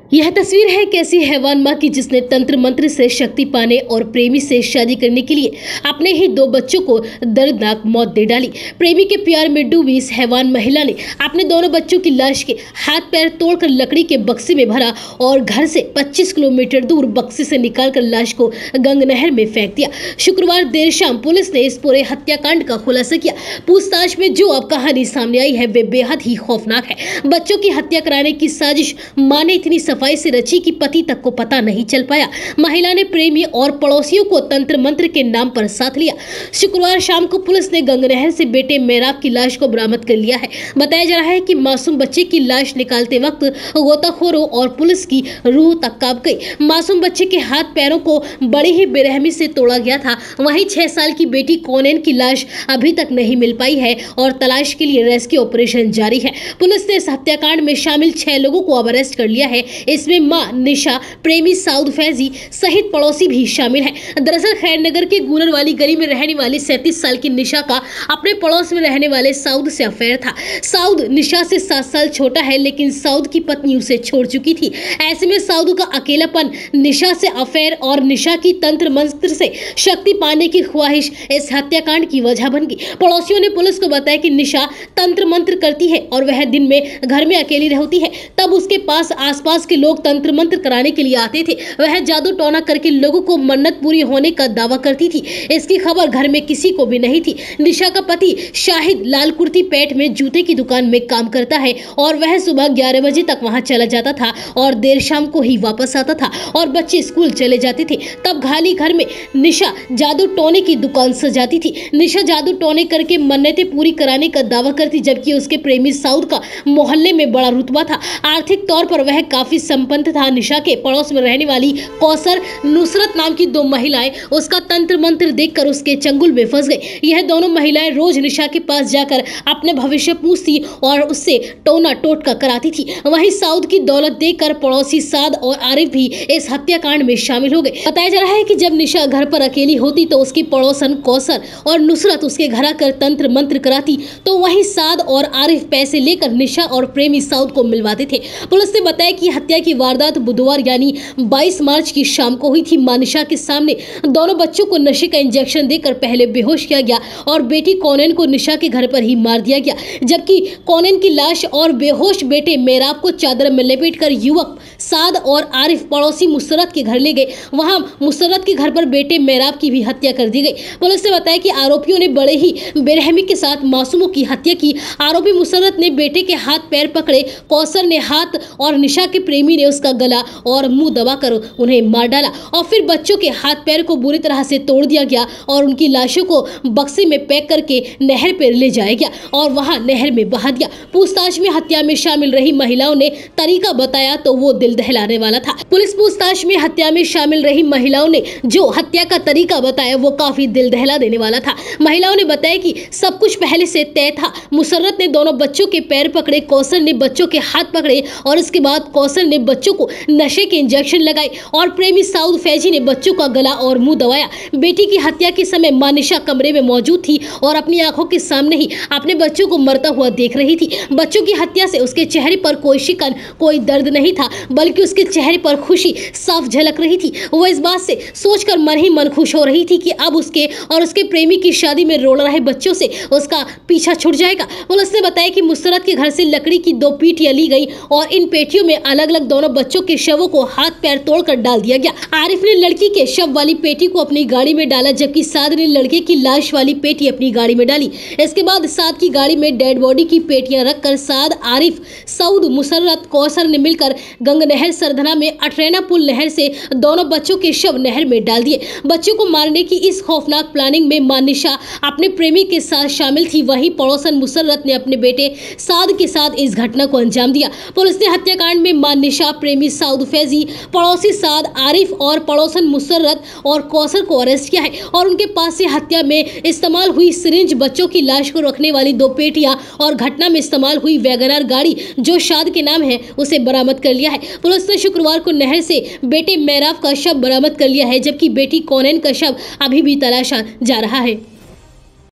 यह तस्वीर है कैसी हैवान माँ की जिसने तंत्र मंत्र से शक्ति पाने और प्रेमी से शादी करने के लिए अपने ही 2 बच्चों को दर्दनाक मौत दे डाली। प्रेमी के प्यार में डूबी इस हैवान महिला ने अपने दोनों बच्चों की लाश के हाथ पैर तोड़कर लकड़ी के बक्से में भरा और घर से 25 किलोमीटर दूर बक्से से निकालकर लाश को गंग नहर में फेंक दिया। शुक्रवार देर शाम पुलिस ने इस पूरे हत्याकांड का खुलासा किया। पूछताछ में जो अब कहानी सामने आई है वे बेहद ही खौफनाक है। बच्चों की हत्या कराने की साजिश मां ने इतनी सफाई से रची कि पति तक को पता नहीं चल पाया। महिला ने प्रेमी और पड़ोसियों को तंत्र मंत्र के नाम पर साथ लिया। शुक्रवार शाम को पुलिस ने गंग नहर से बेटे मेहराब की लाश को बरामद कर लिया है। बताया जा रहा है कि मासूम बच्चे की लाश निकालते वक्त गोताखोरों और पुलिस की रूह तक कांप गई। मासूम बच्चे के हाथ पैरों को बड़ी ही बेरहमी से तोड़ा गया था। वहीं 6 साल की बेटी कोनेन की लाश अभी तक नहीं मिल पाई है और तलाश के लिए रेस्क्यू ऑपरेशन जारी है। पुलिस ने इस हत्याकांड में शामिल 6 लोगों को अब अरेस्ट कर लिया है। इसमें मां निशा, प्रेमी साउद फैजी सहित पड़ोसी भी शामिल हैं। दरअसल खैरनगर के गूनर वाली गली में रहने वाली 37 साल की निशा का अपने पड़ोस में रहने वाले साउद से अफेयर था। साउद निशा से 7 साल छोटा है, लेकिन साउद की पत्नी उसे छोड़ चुकी थी। ऐसे में साउद का अकेलापन, निशा से अफेयर और निशा की तंत्र मंत्र से शक्ति पाने की ख्वाहिश इस हत्याकांड की वजह बन गई। पड़ोसियों ने पुलिस को बताया कि निशा तंत्र मंत्र करती है और वह दिन में घर में अकेली रहती है। तब उसके पास आसपास के लोग तंत्र मंत्र कराने के लिए आते थे। वह जादू टोना करके लोगों को मन्नत पूरी होने का दावा करती थी। इसकी खबर घर में किसी को भी नहीं थी। निशा का पति शाहिद लाल कुर्ती पेट में जूते की दुकान में काम करता है और वह सुबह 11 बजे तक वहां चला जाता था और देर शाम को ही वापस आता था और बच्चे स्कूल चले जाते थे। तब खाली घर में निशा जादू टोने की दुकान सजाती थी। निशा जादू टोने करके मन्नतें पूरी कराने का दावा करती, जबकि उसके प्रेमी साउद का मोहल्ले में बड़ा रुतबा था। आर्थिक तौर पर वह काफी संपन्न था। निशा के पड़ोस में रहने वाली कौसर, नुसरत नाम की 2 महिलाएं उसका तंत्र मंत्र देखकर उसके चंगुल में फंस गई। यह दोनों महिलाएं रोज निशा के पास जाकर अपने भविष्य पूछती और उससे टोना टोटका कराती थी। वहीं साउद की दौलत देखकर पड़ोसी साद और आरिफ भी इस हत्याकांड में शामिल हो गए। बताया जा रहा है कि जब निशा घर पर अकेली होती तो उसकी पड़ोसन कौसर और नुसरत उसके घर आकर तंत्र मंत्र कराती, तो वहीं साद और आरिफ पैसे लेकर निशा और प्रेमी साउद को मिलवाते थे। पुलिस ने बताया कि हत्या की वारदात बुधवार यानी 22 मार्च की शाम को हुई थी। मानिशा के सामने दोनों बच्चों को नशे का इंजेक्शन देकर पहले बेहोश किया गया और बेटी कोनेन को निशा के घर पर ही मार दिया गया, जबकि कोनेन की लाश और बेहोश बेटे मेहराब को चादर में लपेटकर युवक साद और आरिफ पड़ोसी मुसरत के घर ले गए। वहां मुसरत के घर पर बेटे मेहराब की भी हत्या कर दी गई। पुलिस ने बताया कि आरोपियों ने बड़े ही बेरहमी के साथ मासूमों की हत्या की। आरोपी मुसरत ने बेटे के हाथ पैर पकड़े, कौसर ने हाथ और निशा के प्रेमी ने उसका गला और मुंह दबाकर उन्हें मार डाला और फिर बच्चों के हाथ पैर को बुरी तरह से तोड़ दिया गया और उनकी लाशों को बक्से में पैक करके नहर पर ले जाया गया और वहां नहर में बहा दिया। पूछताछ में हत्या में शामिल रही महिलाओं ने तरीका बताया तो वो दिल दहलाने वाला था। पुलिस पूछताछ में हत्या में शामिल रही महिलाओं ने जो हत्या का तरीका बताया वो काफी दिल दहला देने वाला था। महिलाओं ने बताया कि सब कुछ पहले से तय था। मुसर्रत ने दोनों बच्चों के पैर पकड़े, कौसर ने बच्चों के हाथ पकड़े और इसके बाद कौसर ने बच्चों को नशे के इंजेक्शन लगाए और प्रेमी साउद फैजी ने बच्चों का गला और मुंह दबाया। बेटी की हत्या के समय मां निशा कमरे में मौजूद थी और अपनी आंखों के सामने ही अपने बच्चों को मरता हुआ देख रही थी। बच्चों की हत्या से उसके चेहरे पर कोई शिकन, कोई दर्द नहीं था, बल्कि उसके चेहरे पर खुशी साफ झलक रही थी। वो इस बात से सोचकर मन ही मन खुश हो रही थी कि अब उसके और उसके प्रेमी की शादी में रोल रहे बच्चों से उसका पीछा छूट जाएगा। पुलिस ने बताया कि मुसरत के घर से लकड़ी की 2 पेटियां ली गई और इन पेटियों में अलग अलग दोनों बच्चों के शवों को हाथ पैर तोड़कर डाल दिया गया। आरिफ ने लड़की के शव वाली पेटी को अपनी गाड़ी में डाला, जबकि साद ने लड़के की लाश वाली पेटी अपनी गाड़ी में डाली। इसके बाद साद की गाड़ी में डेड बॉडी की पेटियां रखकर साद, आरिफ, साउद, मुसर्रत, कौसर ने मिलकर गंग नहर सरधना में अटरेना पुल नहर से दोनों बच्चों के शव नहर में डाल दिए। बच्चों को मारने की इस खौफनाक प्लानिंग में मां निशा अपने प्रेमी के साथ शामिल थी। वहीं पड़ोसन मुसर्रत ने अपने बेटे साद के साथ इस घटना को अंजाम दिया। पुलिस ने हत्याकांड में मां निशा, प्रेमी साउद फैजी, पड़ोसी साद, आरिफ और पड़ोसन मुसर्रत और कौसर को अरेस्ट किया है और उनके पास से हत्या में इस्तेमाल हुई सिरिंज, बच्चों की लाश को रखने वाली 2 पेटियां और घटना में इस्तेमाल हुई वैगनआर गाड़ी जो शाद के नाम है उसे बरामद कर लिया है। पुलिस ने शुक्रवार को नहर से बेटे मेहराब का शव बरामद कर लिया है, जबकि बेटी कोनेन का शव अभी भी तलाशा जा रहा है।